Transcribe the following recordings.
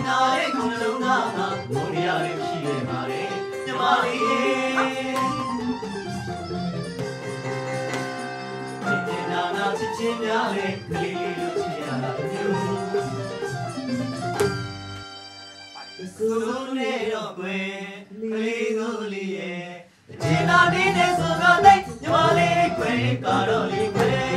နာတဲ့ခုနှလုံးသားမှာမိုးရရရှိနေပါလေညီမလေးဒီနာနာချစ်ချင်းများလေကလေးလေးလို့ချစ်ရတာမျိုးကုလုံးနဲ့တော့ကွယ်ကလေးကိုလေးရဲ့ဒီနာနေတဲ့ဆိုတော့တဲ့ညီမလေးကွယ်ကတော့လေးကွယ်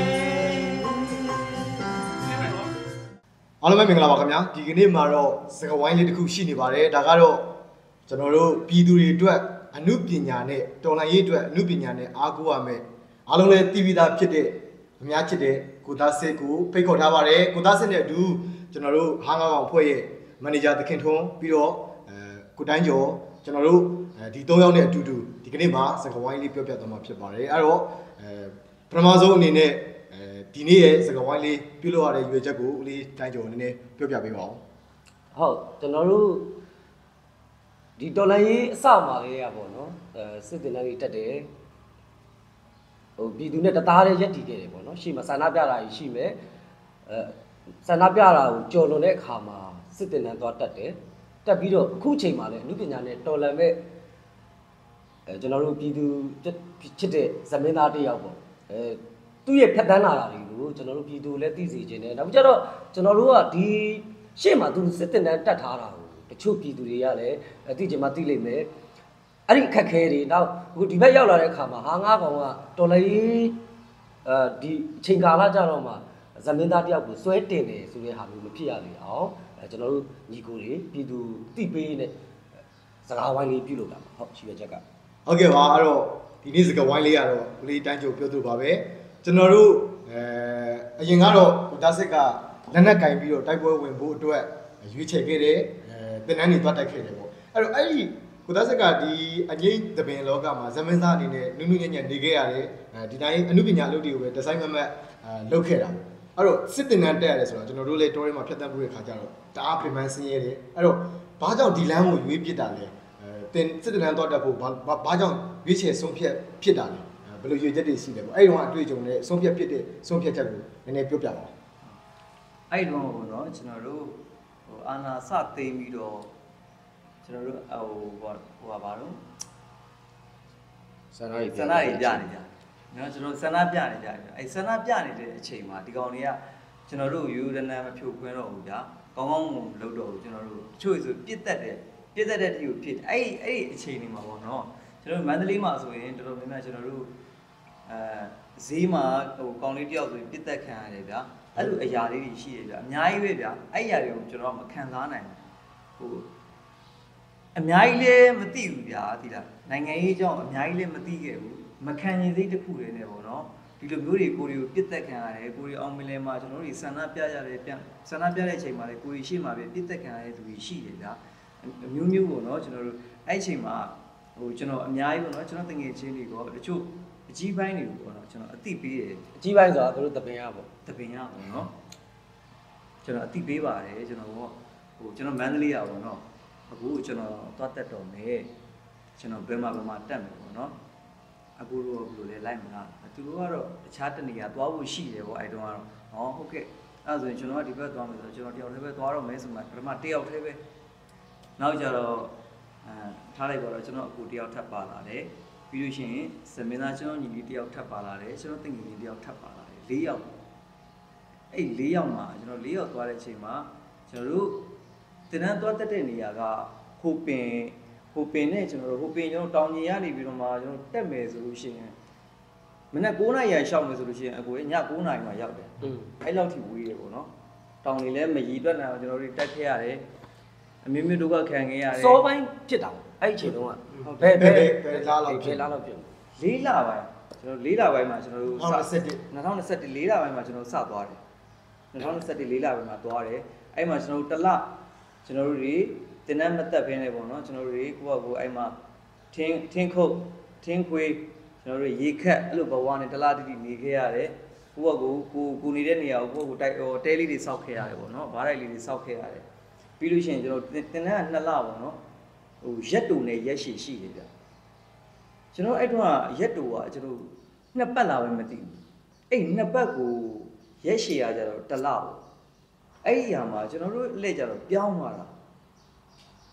အားလုံးပဲမင်္ဂလာပါခင်ဗျာဒီကနေ့မှာတော့စကားဝိုင်းလေးတစ်ခုရှိနေပါတယ်ဒါကတော့ကျွန်တော်တို့ပြည်သူတွေအတွက်အမှုပညာနဲ့တော်လှန်ရေးအတွက်အမှုပညာနဲ့အားကိုးရမယ်အားလုံးလည်းသိပြီးသားဖြစ်တဲ့အများချစ်တဲ့ကိုသားစစ်ကိုဖိတ်ခေါ်ထားပါတယ်ကိုသားစစ်နဲ့အတူကျွန်တော်တို့ဟာငါးကောင်ဖွဲ့ရဲ့မန်နေဂျာသခင်ထွန်းပြီးတော့ကိုတိုင်းကျော်ကျွန်တော်တို့ဒီ၃ယောက်နဲ့အတူတူဒီကနေ့မှာစကားဝိုင်းလေးပြောပြသွားမှာဖြစ်ပါတယ်အဲ့တော့ပထမဆုံးအနေနဲ့ဒီနေ့ရဲ့စကားဝိုင်းလေးပြုလုပ်ရတဲ့ရွေချက်ကိုဦးလေးတိုင်းကျော်နည်းနည်းပြောပြပေးပါဦးဟုတ်ကျွန်တော်တို့ဒီဒေါ်လာရေးအစမှာလေးရပါတော့စစ်တင်တန်းကြီးတက်တယ်ဟိုပြည်သူနဲ့တသားတည်းရက်တည်ခဲ့တယ်ပေါ့နော်ရှေ့မှာဆန္ဒပြတာကြီးရှိမယ်ဆန္ဒပြတာကိုကြော်လွန်တဲ့အခါမှာစစ်တင်တန်းသွားတက်တယ်တက်ပြီးတော့အခုချိန်မှာလည်းအမှုပညာနဲ့တော်လန်မဲ့ကျွန်တော်တို့ပြည်သူချစ်တဲ့ဇမင်းသားတစ်ယောက်ပေါ့သူ့ရဲ့ဖြတ်တန်းလာတာတွေကိုကျွန်တော်တို့ပြည်သူလည်းသိစေချင်တယ်နောက်ပြီးတော့ကျွန်တော်တို့ကဒီရှေ့မှာသူစစ်တင်တန်းတက်ထားတာကိုတချို့ပြည်သူတွေကလည်းသိချင်မှသိလိမ့်မယ်အဲ့ဒီအခက်ခဲတွေနောက်အခုဒီဘက်ရောက်လာတဲ့အခါမှာဟာငါးကောင်ကတော်လေးဒီအချိန်ကာလကြတော့မှဇမင်းသားတယောက်ကိုစွဲတင်တယ်ဆိုတဲ့ဟာမျိုးမဖြစ်ရလေအောင်ကျွန်တော်တို့ညီကိုတွေပြည်သူသိပေးနဲ့စကားဝိုင်းလေးပြုလုပ်တာပါဟုတ်ရှိရချက်ကဟုတ်ကဲ့ပါအဲ့တော့ဒီနေ့စကားဝိုင်းလေးကတော့ဦးလေးတိုင်းကျော်ပြောသူပါပဲကျွန်တော်တို့အရင်ကတော့ကိုသားစစ်ကလက်နက်ကင်ပြီးတော့တိုက်ပွဲဝင်ဖို့အတွက်ရွေးချယ်ခဲ့တယ်တင်နန်းတွေတွတ်တိုက်ခဲ့တယ်ပေါ့အဲ့တော့အဲ့ဒီကိုသားစစ်ကဒီအငိမ့်သပင်လောကမှာဇမင်းသားအနေနဲ့နုနုညံ့ညံ့နေခဲ့ရတယ်ဒီတိုင်းအမှုပညာအလုပ်တွေကိုပဲဒီဇိုင်းမမတ်လုပ်ခဲ့တာအဲ့တော့စစ်တင်နန်းတက်ရတယ်ဆိုတော့ကျွန်တော်တို့လည်းတော်ရဲမှာဖြတ်သန်းမှုတဲ့ခါကျတော့တအားပြင်ပန်းဆင်းရဲတယ်အဲ့တော့ဘာကြောင့်ဒီလမ်းကိုရွေးပြစ်တာလဲတင်စစ်တင်နန်းတွတ်တက်ဖို့ဘာကြောင့်ရွေးချယ်ဆုံးဖြတ်ဖြစ်တာလဲဘယ်လိုရွေးချက်တွေရှိလဲပေါ့အဲ့ဒီတော့အတွေ့အကြုံနဲ့ဆုံးဖြတ်ဖြစ်တဲ့ဆုံးဖြတ်ချက်ကိုနည်းနည်းပြောပြပါဦးအဲ့တော့ပေါ့နော်ကျွန်တော်တို့ဟိုအာနာစသိမ်းပြီးတော့ကျွန်တော်တို့ဟိုဘာလို့ဆန္ဒတွေပြနေကြနော်ကျွန်တော်ဆန္ဒပြနေကြတယ်အဲ့ဆန္ဒပြနေတဲ့အချိန်မှာဒီကောင်တွေကကျွန်တော်တို့ယူရနံမဖြိုခွင်းတော့ဘူးဗျာကောင်းကောင်းမလုပ်တော့ဘူးကျွန်တော်တို့တချို့ဆိုပြစ်တက်တဲ့တီကိုဖြစ်အဲ့အချိန်လေးမှာပေါ့နော်ကျွန်တော်မန္တလေးမှာဆိုရင်တော်တော်များများကျွန်တော်တို့ဈေးမှာဟိုကောင်လေးတယောက်ဆိုပြစ်တက်ခံရတယ်ဗျာအဲ့လိုအရာလေးတွေရှိတယ်ဗျာအများကြီးပဲဗျာအဲ့အရာတွေကိုကျွန်တော်မခံစားနိုင်ဘူးဟိုအများကြီးလည်းမသိဘူးဗျာသိလားနိုင်ငံရေးအကြောင်းအများကြီးလည်းမသိခဲ့ဘူးမခံရင်စိတ်တစ်ခုတည်းနဲ့ပေါ့နော်ဒီလိုမျိုးတွေကိုပြစ်တက်ခံရတယ်ကိုရီအောင်မလဲမှာကျွန်တော်တို့ဆန္ဒပြရတယ်ဆန္ဒပြတဲ့အချိန်မှာလည်းကိုရီရှိမှပဲပြစ်တက်ခံရတဲ့သူတွေရှိတယ်ဗျာအမျိုးမျိုးပေါ့နော်ကျွန်တော်တို့အဲ့အချိန်မှာဟိုကျွန်တော်အများကြီးပေါ့နော်ကျွန်တော်တငယ်ချင်းတွေကောတချို့အကြီးပိုင်းတွေကိုပေါ့နော်ကျွန်တော်အသိပေးတယ်အကြီးပိုင်းဆိုတာတို့တပင်ရပေါ့တပင်ရပေါ့နော်ကျွန်တော်အသိပေးပါတယ်ကျွန်တော်ဟိုကျွန်တော်မန္တလေးရပေါ့နော်အခုကျွန်တော်သွားတက်တော်မယ်ကျွန်တော်ဘယ်မှာတက်မယ်ပေါ့နော်အခုတော့ဘယ်လိုလဲလိုက်မလားသူတို့ကတော့တခြားတနေရာသွားဖို့ရှိတယ်ပေါ့အဲ့တုန်းကတော့ဟောဟုတ်ကဲ့အဲ့ဆိုရင်ကျွန်တော်ကဒီဘက်သွားမယ်ဆိုတော့ကျွန်တော်တယောက်တည်းပဲသွားတော့မယ်ဆိုမှပထမတယောက်တည်းပဲနောက်ကြတော့ထားလိုက်ပါတော့ကျွန်တော်အခုတယောက်ထပ်ပါလာတယ်ပြီးလို့ရှိရင်စမင်းသားကျွန်တော်ညီလေးတယောက်ထပ်ပါလာတယ်ကျွန်တော်တငယ်ချင်းတယောက်ထပ်ပါလာတယ်၄ယောက်အဲ့၄ယောက်မှာကျွန်တော်၄ယောက်သွားတဲ့အချိန်မှာကျွန်တော်တို့တင်တန်းသွားတက်တဲ့နေရာကဟိုပင်နဲ့ကျွန်တော်တို့ဟိုပင်ကျွန်တော်တောင်ကြီးရနေပြီးတော့မှကျွန်တော်တက်မယ်ဆိုလို့ရှိရင်မနေ့9နာရီရှောက်မယ်ဆိုလို့ရှိရင်အကိုည9နာရီမှရောက်တယ်အဲ့လောက်ထိဝေးတယ်ပေါ့နော်တောင်တွေလည်းမရီတွက်နိုင်အောင်ကျွန်တော်တို့တက်ခဲ့ရတယ်အမျိုးမျိုးဒုက္ခခံခဲ့ရတယ်စောပိုင်းဖြစ်တာအဲ့အချိန်တုန်းကဘယ်လားလောက်ဖြစ်လားလောက်ဖြစ် 4လပိုင်းကျွန်တော်4လပိုင်းမှာကျွန်တော်တို့2021 4လပိုင်းမှာကျွန်တော်စသွားတယ်2021 4လပိုင်းမှာသွားတယ်အဲ့မှာကျွန်တော်တို့တစ်လကျွန်တော်တို့တွေတင်နန်းမတက်ဖင်းနေပေါ့နော်ကျွန်တော်တို့တွေကိုယ့်ဘက်ကိုအဲ့မှာထင်းခုတ်ထင်းခွေးကျွန်တော်တို့ရေခက်အဲ့လိုဘဝနဲ့တလားတိတိနေခဲ့ရတယ်ကိုယ့်ဘက်ကိုနေတဲ့နေရာကိုကိုယ့်ကိုတိုက်တဲလေးတွေစောက်ခဲ့ရတယ်ပေါ့နော်ဘားတိုက်လေးတွေစောက်ခဲ့ရတယ်ပြီးလို့ရှိရင်ကျွန်တော်တင်နန်းက2လပေါ့နော်ဟိုရက်တူနဲ့ရက်ရှည်ရှိတယ်ဗျကျွန်တော်အဲ့တုန်းကရက်တူကကျွန်တော်2ပတ်လာပဲမသိဘူးအဲ့2ပတ်ကိုရက်ရှည်ရကြတော့1လပေါ့အဲ့ဒီအရာမှာကျွန်တော်တို့လက်ကြတော့ပြောင်းသွားတာ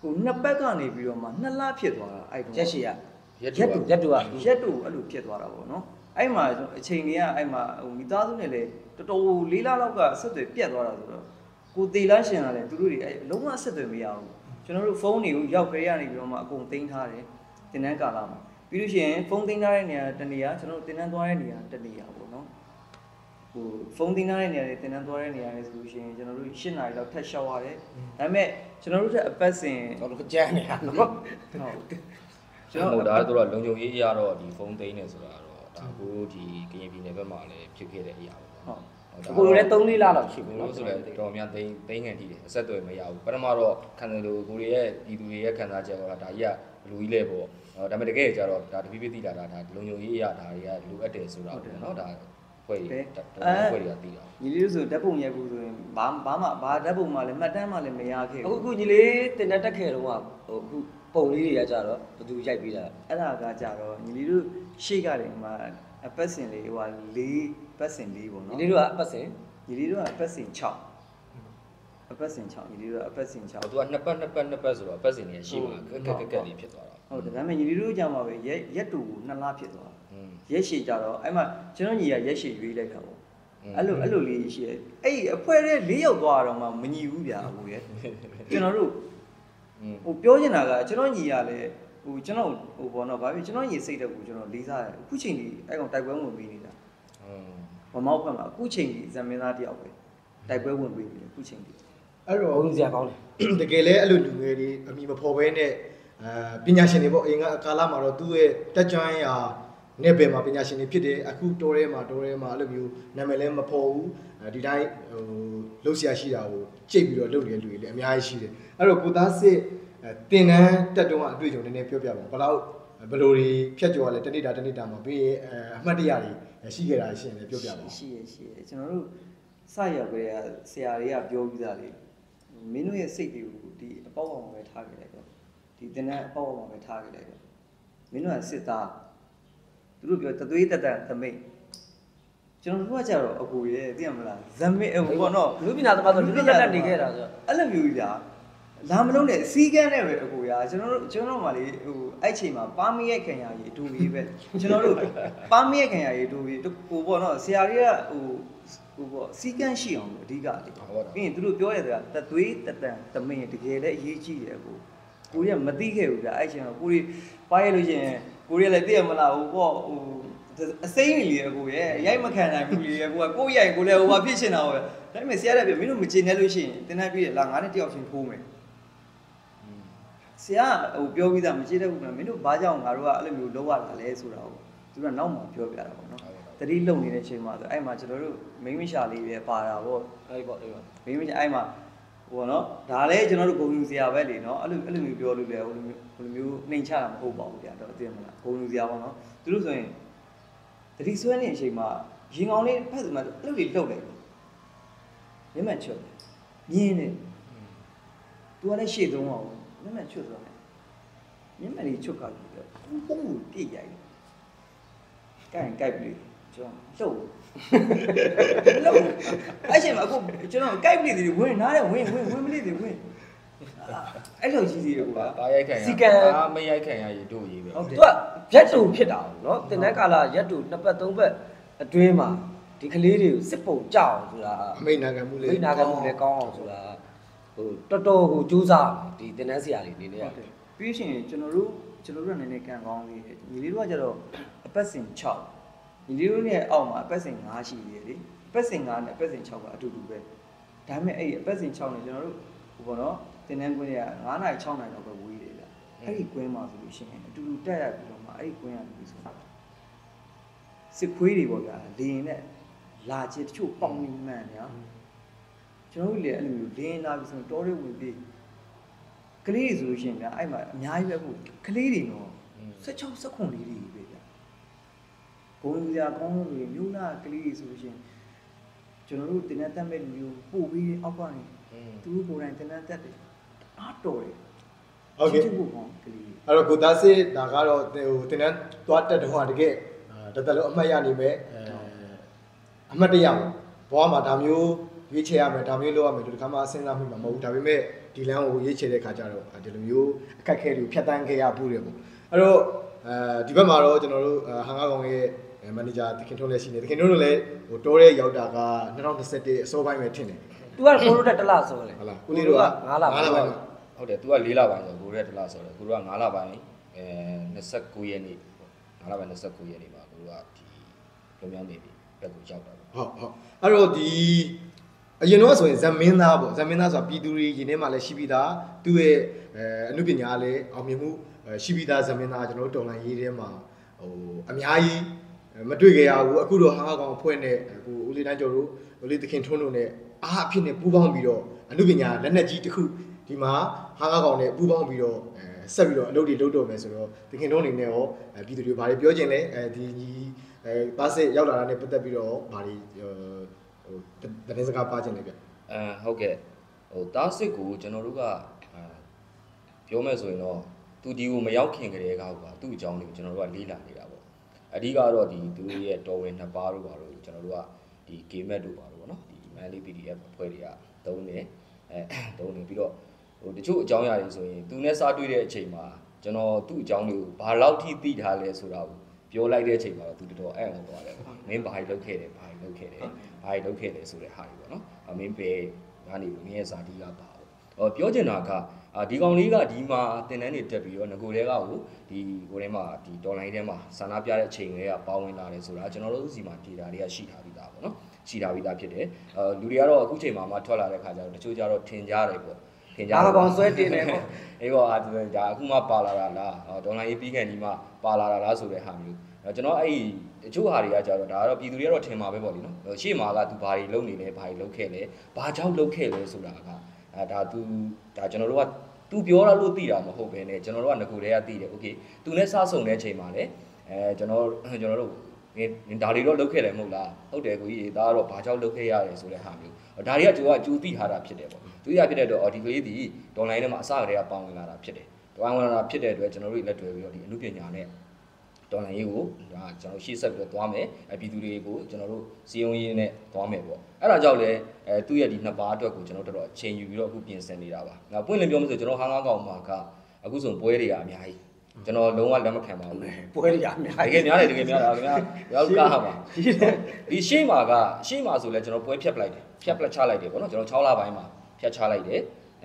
ကိုနှစ်ပတ်ကနေပြီးတော့မှ2လဖြစ်သွားတာအဲ့တော့ရက်ရှိရရက်တူအဲ့လိုဖြစ်သွားတာပေါ့နော်အဲ့မှာအချိန်ကြီးကအဲ့မှာဟိုမိသားစုနဲ့လေတော်တော်4လလောက်ကဆက်သွယ်ပြတ်သွားတာဆိုတော့ကိုတေလန်းရှင်လာတယ်သူတို့တွေအဲ့လုံးဝဆက်သွယ်မရဘူးကျွန်တော်တို့ဖုန်းတွေကိုရောက်ကြရနေပြီးတော့မှအကုန်သိမ်းထားတယ်တင်တန်းကာလမှာပြီးလို့ရှိရင်ဖုန်းသိမ်းထားတဲ့နေရာတနေရာကျွန်တော်တို့တင်တန်းသွားတဲ့နေရာတနေရာပေါ့နော်ဟိုဖုန်းသိမ်းထားတဲ့နေရာတွေတင်တန်းသွားတဲ့နေရာတွေဆိုလို့ရှိရင်ကျွန်တော်တို့8နာရီလောက်ထပ်ရှောက်ရတယ်ဒါပေမဲ့ကျွန်တော်တို့ကအပတ်စဉ်တော်တော်ကြမ်းနေတာနော်ဟုတ်ကျွန်တော်ဒါတို့ကလုံခြုံရေးအရာတော့ဒီဖုန်းသိမ်းနေဆိုတာတော့ဒါကိုဒီကရင်ပြည်နယ်ဘက်မှာလည်းဖြစ်ခဲ့တဲ့အရာပေါ့ကိုလိုလည်း3-4လလောက်ရှိပြီလို့ဆိုလည်းတော်များသိမ်းငံထိတယ်အဆက်အသွယ်မရဘူးပထမတော့ခံတယ်လို့ကိုရီရဲ့ဒီသူတွေရဲ့ခံစားချက်ကဒါကြီးကဘလူကြီးလဲပေါ့ဒါပေမဲ့တကယ်ကြတော့ဒါတပိပိသိတာဒါလုံခြုံရေးအရာဒါတွေကလိုအပ်တယ်ဆိုတာပေါ့နော်ဒါဖွဲ့ရဖွဲ့ရသိတာညီလေးတို့ဆိုဓာတ်ပုံရိုက်ဖို့ဆိုရင်ဘာဓာတ်ပုံမှလည်းမှတ်တမ်းမှလည်းမရခဲ့ဘူးအခုညီလေးတင်တက်ခဲ့တော့ဟိုအခုပုံလေးတွေကကြတော့ဘယ်သူရိုက်ပြီးတာအဲ့ဒါကကြတော့ညီလေးတို့ရှေ့ကတယ်မှာအပတ်စဉ်လေးဟိုဟာ၄ပတ်စဉ်၄ပေါ့နော်ညီလေးတို့ကအပတ်စဉ်ညီလေးတို့ကအပတ်စဉ်6အပတ်စဉ်6ညီလေးတို့ကအပတ်စဉ်6 သူကနှစ်ပတ်ဆိုတော့အပတ်စဉ်ကြီးရှိမှာကက်လေးဖြစ်သွားတာဟုတ်တယ်ဒါပေမဲ့ညီလေးတို့ကြောင့်ပါပဲရက်တူ2လဖြစ်သွားရက်ရှည်ကြတော့အဲ့မှာကျွန်တော်ညီကရက်ရှည်ရွေးလိုက်တာပေါ့အဲ့လိုလေးရှိရဲ့အဲ့အဖွဲတဲ့၄ယောက်သွားတော့မှမညီဘူးဗျာဟိုရဲ့ကျွန်တော်တို့ဟိုပြောချင်တာကကျွန်တော်ညီရလဲဟိုကျွန်တော်ဟိုဘောနော်ဘာဖြစ်ကျွန်တော်ညီစိတ်တဲ့ကိုကျွန်တော်လေးစားတယ်အခုချိန်ကြီးအဲ့ကောင်တိုက်ပွဲဝင်ပြီးနေတာဗမောက်ဖက်မှာအခုချိန်ကြီးဇမင်းသားတယောက်ပဲတိုက်ပွဲဝင်ပြီးနေတယ်အခုချိန်ကြီးအဲ့တော့ဘုံစရာကောင်းတယ်တကယ်လဲအဲ့လိုလူငယ်တွေအမိမဖော်ဘဲနဲ့ပညာရှင်တွေပေါ့အရင်ကကာလမှာတော့သူ့ရဲ့တက်ကြွရာနဲ့ဘယ်မှာပညာရှင်တွေဖြစ်တယ်အခုတော်ထဲမှာအဲ့လိုမျိုးနာမည်လည်းမဖော်ဘူးဒီတိုင်းဟိုလှုပ်ရှားရှိတာကိုကြိတ်ပြီးတော့လှုပ်နေတဲ့လူတွေလည်းအများကြီးရှိတယ်အဲ့တော့ကိုသားစစ်တင်တန်းတက်တုံးကအတွေ့အကြုံနည်းနည်းပြောပြပါဘယ်လိုတွေဖြတ်ကျော်ရလဲတနေ့တာမှာပြီးအမှတ်တရတွေရှိခဲ့တာရှိရင်လည်းပြောပြပါရှိရကျွန်တော်တို့စရောက်ကြရဆရာတွေကပြောပြီးသားလေမင်းတို့ရဲ့စိတ်တွေကိုဒီအပေါက်အောင်ပဲထားခဲ့လိုက်တော့ဒီတင်တန်းအပေါက်အောင်ပဲထားခဲ့လိုက်တော့မင်းတို့ကစစ်သားသူတို့ပြောတသွေးတက်သမိတ်ကျွန်တော်တို့ကကြတော့အကူရဲ့သိရမလားဇမိတ်ဟိုပေါ့နော်လူပညာသမားဆိုလူလက်နေခဲ့တာဆိုအဲ့လိုမျိုးကြီးဗျာလာမလုံးနဲ့စီးကန်းနဲ့ပဲအကူရကျွန်တော်မှလေဟိုအဲ့ချိန်မှာပါမီရဲ့ခံရရေးဒူကြီးပဲကျွန်တော်တို့ပါမီရဲ့ခံရရေးဒူကြီးဟိုပေါ့နော်ဆရာတွေကဟိုပေါ့စီးကန်းရှိအောင်အဓိကလေပြီးရင်သူတို့ပြောရတယ်ကတသွေးတမင်တကယ်လည်းအရေးကြီးတယ်ကိုရီးမသိခဲ့ဘူးဗျာအဲ့ချိန်တော့ကိုရီးပါရလို့ရှိရင်ကိုရီးလည်းသိရမလားဟိုပေါ့ဟိုအစိမ့်နေလေကိုရဲ့ရိုက်မခံနိုင်ဘူးလေကိုရိုက်ကိုလည်းဟိုဘာဖြစ်ချင်တာပဲဒါပေမဲ့ဆရာလည်းပြောမင်းတို့မကျင်နဲ့လို့ရှိရင်တင်လိုက်ပြီးလာငါနဲ့တယောက်ချင်းဖိုးမယ်ဆရာဟိုပြောပြီးသားမကြည့်တဲ့ဘူးကမင်းတို့ဘာကြောင့်ငါတို့ကအဲ့လိုမျိုးလောက်ရတာလဲဆိုတာကိုသူကနောက်မှပြောပြတာပေါ့နော်တတိလုံနေတဲ့အချိန်မှာဆိုအဲ့မှာကျွန်တော်တို့မိန်းမရှာလေးပဲပါတာပေါ့အဲ့ပေါ့မိန်းမရှာအဲ့မှာဟိုနော်ဒါလည်းကျွန်တော်တို့ဂုံယူစရာပဲလေနော်အဲ့လိုမျိုးပြောလို့လေဟိုလိုမျိုးနှိမ်ချတာမဟုတ်ပါဘူးဗျာတော့သိရမလားဂုံယူစရာပေါ့နော်သူတို့ဆိုရင်တတိဆွဲနေတဲ့အချိန်မှာရင်ကောင်လေးဖက်စမှာအဲ့လိုလေးလှုပ်လိုက်မျက်မှန်ချွတ်မြင်းနေသူကလည်းရှေ့သုံးအောင်မျက်မှန်ချွတ်သွားတယ်မျက်မှန်လေးချွတ်ကောက်ပြီးတော့ပုံပြည့်ရိုက်ကိုက်ပြီးကျွန်တော်လှုပ်အဲ့ချိန်မှာအခုကျွန်တော်ကိုက်ပြီးသေးတယ်ဝင်နားတယ်ဝင်မလေးသေးဝင်အဲ့လိုကြီးစီကွာဒါရိုက်ခံရဒါမရိုက်ခံရရေတို့ရေးပဲဟုတ်တယ်သူကရက်တူဖြစ်တာเนาะတင်တဲ့ကာလရက်တူ2ပတ်3ပတ်အတွင်းမှာဒီကလေးတွေကိုစစ်ပုံကြောက်ဆိုတာမိတ်နာခံမှုလေးမိတ်နာခံမှုလေးကောင်းအောင်ဆိုတာဟိုတော်ကိုကြိုးစားဒီတင်တဲ့ဆရာတွေနေနေရတယ်ပြီးရှင်ကျွန်တော်တို့ကနည်းနည်းကန်ကောင်းလေးညီလေးတို့ကကျတော့အပတ်စဉ်6ညီလေးတို့ရဲ့အောက်မှာအပတ်စဉ်5ရှိသေးတယ်လေအပတ်စဉ်5နဲ့အပတ်စဉ်6ကအတူတူပဲဒါပေမဲ့အဲ့အပတ်စဉ်6နဲ့ကျွန်တော်တို့ဟိုပေါ့နော်တင်တဲ့ကွင်းက9နာရီ6နာရီလောက်ပဲဝေးတယ်ဗျအဲ့ဒီကွင်းမှာဆိုလို့ရှိရင်အတူတူတက်ရပြီးတော့မှအဲ့ဒီကွင်းရပြီးဆိုစစ်ခွေးတွေပေါ့ဗျာလေရင်နဲ့လာချစ်တချို့ပေါင်နေမှန်ညာကျွန်တော်တို့လည်းအဲ့လိုမျိုးလင်းလာပြီးဆိုတော့တွေဝင်ပြီးကလေးတွေဆိုလို့ရှိရင်ဗျာအဲ့မှာအများကြီးပဲဟုတ်ကလေးတွေတော့16 19လေးတွေပဲဗျာဘုံစရာကောင်းလို့မျိုးနာကလေးတွေဆိုလို့ရှိရင်ကျွန်တော်တို့တင်တဲ့တက်မဲ့လူမျိုးပို့ပြီးအောက်ကနေသူတို့ကိုယ်တိုင်တင်တဲ့တက်တယ်အားတော်တယ်ဟုတ်ကဲ့အဲ့တော့ကိုသားစစ်ဒါကတော့ဟိုတင်တဲ့သွားတက်တုန်းကတကယ်တသက်လုံးအမှတ်ရနေမယ်အမှတ်တရဘဝမှာဒါမျိုးရွေးချယ်ရမယ်ဒါမျိုးလုပ်ရမယ်ဒီတစ်ခါမှစဉ်းစားမိမှာမဟုတ်ဘူးဒါပေမဲ့ဒီလမ်းကိုရွေးချယ်တဲ့ခါကျတော့ဒီလိုမျိုးအခက်အခဲတွေဖြတ်တန်းခဲ့ရဘူးတယ်ပေါ့အဲ့တော့ဒီဘက်မှာတော့ကျွန်တော်တို့ဟန်ကားကောင်ရဲ့မန်နေဂျာတခင်ထွန်းလည်းရှိနေတခင်ထွန်းတို့လည်းဟိုတိုးတဲ့ရောက်တာက2021အစောပိုင်းပဲထင်တယ် तू ကကိုရိုးတက်တလဆိုလေဟုတ်လားကိုလေးတို့က 9လပိုင်းဟုတ်တယ် तू က4လပိုင်းဆိုကိုရဲ1လဆိုတယ်ကိုတို့က9လပိုင်း29ရက်နေ့9လပိုင်း29ရက်နေ့မှာကိုတို့ကဒီလုံမြောင်းနေပြီဘက်ကိုရောက်တာပေါ့ဟုတ်အဲ့တော့ဒီအရင်တော့ဆိုရင်ဇမင်းသားပေါ့ဇမင်းသားဆိုတာပြည်သူတွေရင်ထဲမှာလည်းရှိပြီးသားသူ့ရဲ့အမှုပညာလည်းအောင်မြင်မှုရှိပြီးသားဇမင်းသားကျွန်တော်တို့တော်လိုင်းရေးထဲမှာဟိုအများကြီးမတွေ့ကြရဘူးအခုတော့ဟာကောင်အဖွဲ့နဲ့ကိုဦးလေးတန်းကျော်တို့ဦးလေးသခင်ထွန်းတို့နဲ့အားအဖြစ်နဲ့ပူးပေါင်းပြီးတော့အမှုပညာလက်နက်ကြီးတစ်ခုဒီမှာဟာကောင်နဲ့ပူးပေါင်းပြီးတော့ဆက်ပြီးတော့အလုပ်တွေလုပ်တော့မယ်ဆိုတော့သခင်ထွန်းအနေနဲ့ရောပြည်သူတွေဘာတွေပြောချင်လဲဒီပါစစ်ရောက်လာတာနဲ့ပတ်သက်ပြီးတော့ဘာတွေဟိုတရင်စကားပါချင်လဲဗျဟုတ်ကဲ့ဟိုတားစစ်ကိုကျွန်တော်တို့ကပြောမယ်ဆိုရင်တော့သူဒီကိုမရောက်ခင်ကတည်းကဟုတ်ပါသူ့အကြောင်းတွေကိုကျွန်တော်တို့ကလေးလာနေတာပေါ့အဓိကတော့ဒီသူရဲ့တော်ဝင်နှစ်ပါးတို့ပါတော့ကျွန်တော်တို့ကဒီ game map တို့ပါတော့ဗောနော်ဒီ Manly PDF အဖွဲ့တွေကသုံးနေပြီးတော့ဟိုတချို့အကြောင်းအရာတွေဆိုရင်သူနဲ့စားတွေ့တဲ့အချိန်မှာကျွန်တော်သူ့အကြောင်းတွေကိုဘာလောက်ထိသိထားလဲဆိုတာကိုပြောလိုက်တဲ့အချိန်မှာတော့သူတော်တော်အဲ့အောင်သွားတယ်ပေါ့မင်းဘာကြီးလုပ်ခဲ့တယ်ဘာကြီးလုပ်ခဲ့တယ်ဆိုတဲ့ဟာတွေပေါ့နော်မင်းပဲကနေမင်းရဲ့ဇာတိကပါပေါ့ပြောချင်တာကဒီကောင်လေးကဒီမှာတင်တန်းတွေတက်ပြီးတော့ငကိုတွေကဒီကိုထဲမှာဒီဒေါ်လာထဲမှာဆန္ဒပြတဲ့အချိန်တွေကပါဝင်လာတယ်ဆိုတာကျွန်တော်တို့စီမှာ data တွေကရှိထားပြီးသားပေါ့နော်ရှိထားပြီးသားဖြစ်တယ်လူတွေကတော့အခုချိန်မှာမှထွက်လာတဲ့ခါကျတော့တချို့ကျတော့ထင်ကြတယ်ပေါ့ထင်ကြတယ်ကောင်ဆွဲတင်တယ်ပေါ့အေးပေါ့ဒါအခုမှပါလာတာလားဒေါ်လာရေးပြီးခံဒီမှာပါလာတာလားဆိုတဲ့ဟာမျိုးကျွန်တော်အဲ့ဒီတချို့ဟာတွေကကြတော့ဒါကတော့ပြည်သူတွေကတော့ထင်မှာပဲပေါ့လေနော်ရှေ့မှာကသူဘာတွေလုပ်နေလဲဘာတွေလုပ်ခဲ့လဲဘာကြောင့်လုပ်ခဲ့လဲဆိုတာကဒါကျွန်တော်တို့ကသူပြောရလို့သိတာမဟုတ်ပဲねကျွန်တော်တို့ကငကိုတွေကသိတယ်โอเคသူနဲ့စဆုံတဲ့အချိန်မှာလည်းကျွန်တော်တို့ဒါတွေတော့လုပ်ခဲ့တယ်မဟုတ်လားဟုတ်တယ်ကိုကြီးဒါကတော့ဘာကြောင့်လုပ်ခဲ့ရတယ်ဆိုတဲ့ဟာမျိုးဒါတွေကကျွန်တော်ကကြိုးသိထားတာဖြစ်တယ်ပေါ့သူရဖြစ်တဲ့တော့ဒီကလေးဒီဒေါ်လာထဲမှာအစကတည်းကပေါင်းဝင်လာတာဖြစ်တယ်ပေါင်းဝင်လာတာဖြစ်တဲ့အတွက်ကျွန်တော်တို့လက်တွဲပြီးတော့ဒီအမှုပညာနဲ့ဒေါ်လာရေးကိုဒါကျွန်တော်ရှေ့ဆက်ပြီးတော့သွားမယ်ပြည်သူတွေကိုကျွန်တော်တို့စီယုံရေးနဲ့သွားမယ်ပေါ့အဲ့ဒါကြောင့်လည်းသူ့ရဲ့ဒီနှစ်ပါးအတွက်ကိုကျွန်တော်တို့တော့အချိန်ယူပြီးတော့အခုပြင်ဆင်နေတာပါငါပွင့်လင်းပြောမလို့ကျွန်တော်ဟာငါးကောင်မှာကအခုဆိုပွဲတွေကအများကြီးကျွန်တော်လုံးဝလက်မခံပါဘူးပွဲတွေအများကြီးတကယ်များတယ်ခင်ဗျာရောက်ကားဟာပါဒီရှေ့မှာဆိုလဲကျွန်တော်ပွဲဖြတ်ပလိုက်တယ်ဖြတ်ပလက်ချလိုက်တယ်ပေါ့နော်ကျွန်တော်6လပိုင်းမှာဖြတ်ချလိုက်တယ်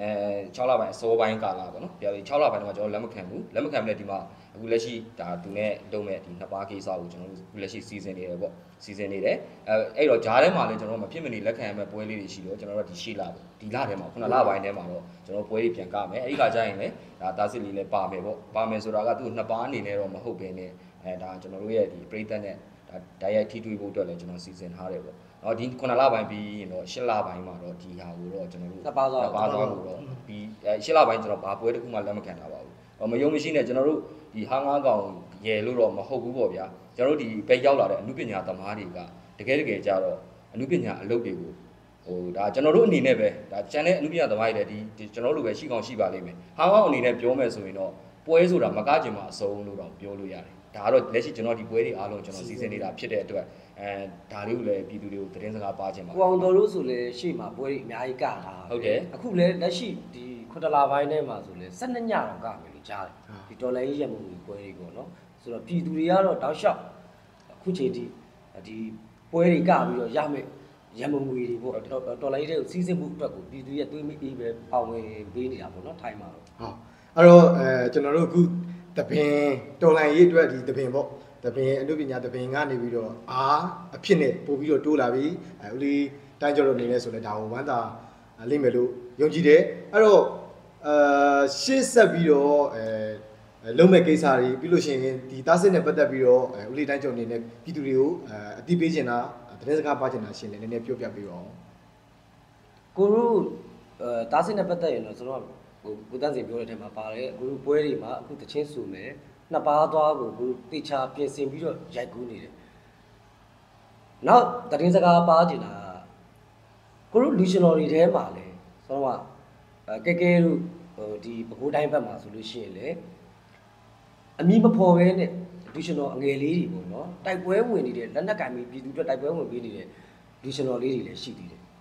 6လပိုင်းအစောပိုင်းကာလပေါ့နော်ပြောပြီး6လပိုင်းမှာကျွန်တော်လက်မခံဘူးလက်မခံပြီးလဲဒီမှာအခုလက်ရှိဒါသူနဲ့လုံးမဲ့ဒီနှစ်ပါးကိစ္စကိုကျွန်တော်တို့အခုလက်ရှိစီစဉ်နေတယ်ပေါ့စီစဉ်နေတယ်အဲ့တော့ဂျားထဲမှာလည်းကျွန်တော်မဖြစ်မနေလက်ခံရမယ့်ပွဲလေးတွေရှိတော့ကျွန်တော်တို့ဒီရှေ့လာဒီလထဲမှာ9လပိုင်းထဲမှာတော့ကျွန်တော်ပွဲတွေပြန်ကမယ်အဲ့ဒီခါကျရင်လည်းဒါတာစစ်လေးလည်းပါမယ်ပေါ့ပါမယ်ဆိုတာကသူနှစ်ပါးအနေနဲ့တော့မဟုတ်ဘဲနဲ့ဒါကျွန်တော်တို့ရဲ့ဒီပရိသတ်နဲ့ဒါတိုက်ရိုက်ထိတွေ့ဖို့အတွက်လည်းကျွန်တော်စီစဉ်ထားတယ်ပေါ့ဒီ9လပိုင်းပြီးရင်တော့10လပိုင်းမှာတော့ဒီဟာကိုတော့ကျွန်တော်တို့နှစ်ပါးသွားလို့တော့ဒီ10လပိုင်းကျွန်တော်ဘာပွဲတစ်ခုမှလက်မခံတာပါဘူးမယုံမရှိနဲ့ကျွန်တော်တို့ဒီဟာငါးကောင်ရယ်လို့တော့မဟုတ်ဘူးပေါ့ဗျာကျွန်တော်တို့ဒီပဲရောက်လာတဲ့အမှုပညာသမားတွေကတကယ်ကြတော့အမှုပညာအလုပ်တွေကိုဒါကျွန်တော်တို့အနေနဲ့ပဲဒါကျန်တဲ့အမှုပညာသမားတွေလည်းဒီကျွန်တော်တို့ပဲရှိကောင်းရှိပါလိမ့်မယ်ဟာငါးအနေနဲ့ပြောမယ်ဆိုရင်တော့ပွဲဆိုတာမကကျင်မှာအစုံလို့တော့ပြောလို့ရတယ်ဒါကတော့လက်ရှိကျွန်တော်ဒီပွဲတွေအားလုံးကျွန်တော်စီစဉ်နေတာဖြစ်တဲ့အတွက်ဒါလေးကိုလည်းပြည်သူတွေကိုသတင်းစကားပါချင်ပါကိုအောင်တော်တို့ဆိုလည်းရှေ့မှာပွဲတွေအများကြီးကတာဟုတ်တယ်အခုလည်းလက်ရှိဒီ9လပိုင်းထဲမှာဆိုလည်း12ညတော့ကမယ်လို့ကြားတယ်ဒီဒေါ်လာရေးရမှုပွဲတွေပေါ့နော်ဆိုတော့ပြည်သူတွေကတော့တောက်လျှောက်အခုချိန်ထိဒီပွဲတွေကပြီးတော့ရမယ်ရမငွေတွေပေါ့ဒေါ်လာရေးတွေကိုစီးစစ်မှုအတွက်ကိုပြည်သူရဲ့သွေးမိအေးပဲပါဝင်ပေးနေတာပေါ့နော်ထိုင်းမှာတော့ဟုတ်အဲ့တော့ကျွန်တော်တို့အခုတပင်တော်လိုင်းရေးအတွက်ဒီတပင်ပေါ့တပင်အမှုပညာတပင်ကနေပြီးတော့အဖြစ်နဲ့ပို့ပြီးတော့တိုးလာပြီဦးလေးတိုင်းကျော်တို့နေလဲဆိုလဲဒါကိုဝမ်းသာလိမ့်မယ်လို့ယုံကြည်တယ်အဲ့တော့ရှေ့ဆက်ပြီးတော့လုံးမဲ့ကိစ္စတွေပြီးလို့ရှိရင်ဒီသားစစ်နဲ့ပတ်သက်ပြီးတော့ဦးလေးတိုင်းကျော်အနေနဲ့ပြည်သူတွေကိုအတိပေးချင်တာသတင်းစကားပါချင်တာရှင်းလဲနည်းနည်းပြောပြပေးပါဦးကိုတို့သားစစ်နဲ့ပတ်သက်ရင်တော့ကျွန်တော်ကိုတန်းစီပြောတဲ့အထက်မှာပါတယ်အခုပွဲတွေမှာအခုတချင်းစုမယ်နှစ်ပါးသွားကိုကိုတေချာပြင်ဆင်ပြီးတော့ရိုက်ကူးနေတယ်နောက်သတင်းစကားပါချင်တာကိုတို့လူရှင်တော်တွေထဲမှာလဲဆိုတော့ကဲတို့ဒီပဲခူးတိုင်းဘက်မှာဆိုလို့ရှိရင်လေအမီးမဖော်ပဲနဲ့လူရှင်တော်အငယ်လေးတွေပေါ့နော်တိုက်ပွဲဝင်နေတဲ့လက်နက်ကင်ပြီးပြည်သူတွေတိုက်ပွဲဝင်ပေးနေတဲ့လူရှင်တော်လေးတွေလည်းရှိသေးတယ်